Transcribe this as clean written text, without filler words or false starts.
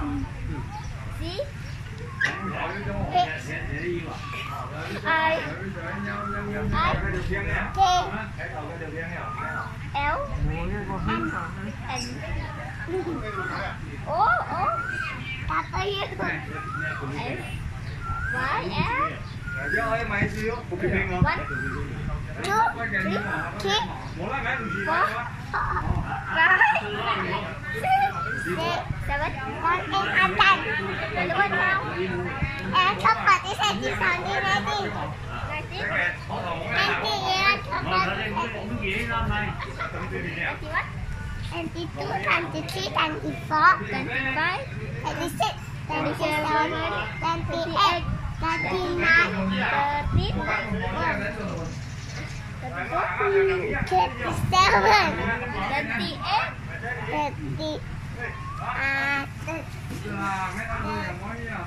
gì ai éo ố cà tây vãi éo one two three four five six seven con em ăn canh luôn không em không có đi xe chị sao đi đây đi rồi tiếp em đi em không có đi 22, 23, 24, 25, 26, 27, 28, 29, 30, 37, 38,